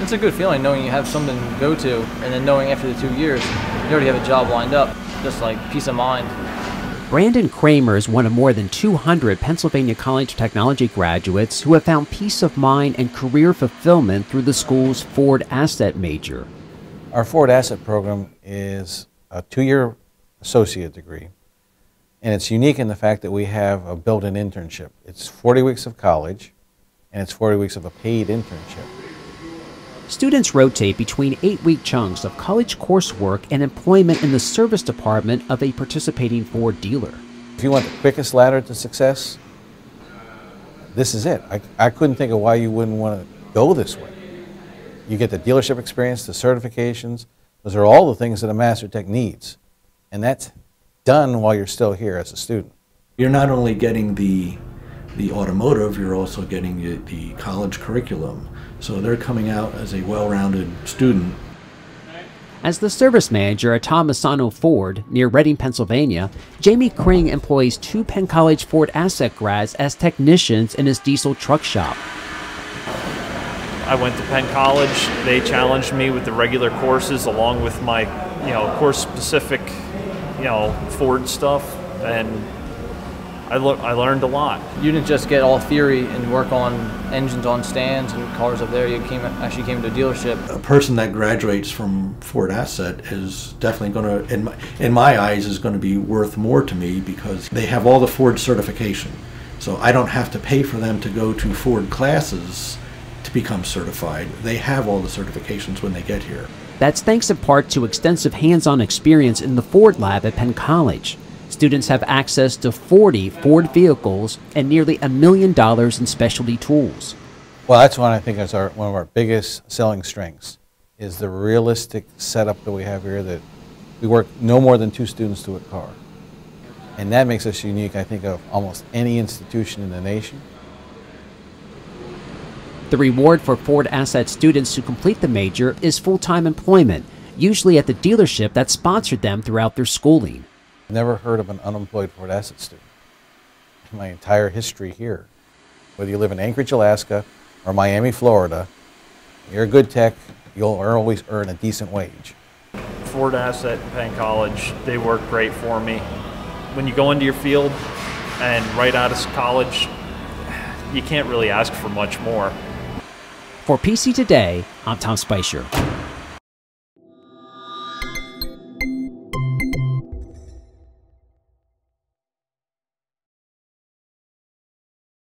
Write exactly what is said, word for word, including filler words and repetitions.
It's a good feeling knowing you have something to go to, and then knowing after the two years, you already have a job lined up, just like peace of mind. Brandon Kramer is one of more than two hundred Pennsylvania College of Technology graduates who have found peace of mind and career fulfillment through the school's Ford Asset major. Our Ford Asset program is a two-year associate degree, and it's unique in the fact that we have a built-in internship. It's forty weeks of college, and it's forty weeks of a paid internship. Students rotate between eight-week chunks of college coursework and employment in the service department of a participating Ford dealer. If you want the quickest ladder to success, this is it. I, I couldn't think of why you wouldn't want to go this way. You get the dealership experience, the certifications. Those are all the things that a Master Tech needs. And that's done while you're still here as a student. You're not only getting the, the automotive, you're also getting the, the college curriculum. So they're coming out as a well-rounded student. As the service manager at Tom Masano Ford near Reading, Pennsylvania, Jamie Kring employs two Penn College Ford Asset grads as technicians in his diesel truck shop. I went to Penn College. They challenged me with the regular courses along with my, you know, course-specific, you know, Ford stuff, and I, le I learned a lot. You didn't just get all theory and work on engines on stands and cars up there. You came actually came to a dealership. A person that graduates from Ford Asset is definitely going to, in my, in my eyes, is going to be worth more to me because they have all the Ford certification. So I don't have to pay for them to go to Ford classes to become certified. They have all the certifications when they get here. That's thanks in part to extensive hands-on experience in the Ford lab at Penn College. Students have access to forty Ford vehicles and nearly a million dollars in specialty tools. Well, that's one I think is our, one of our biggest selling strengths, is the realistic setup that we have here, that we work no more than two students to a car. And that makes us unique, I think, of almost any institution in the nation. The reward for Ford Asset students who complete the major is full-time employment, usually at the dealership that sponsored them throughout their schooling. Never heard of an unemployed Ford Asset student in my entire history here. Whether you live in Anchorage, Alaska, or Miami, Florida, you're a good tech, you'll always earn a decent wage. Ford Asset and Penn College, they work great for me. When you go into your field and right out of college, you can't really ask for much more. For P C Today, I'm Tom Spicer.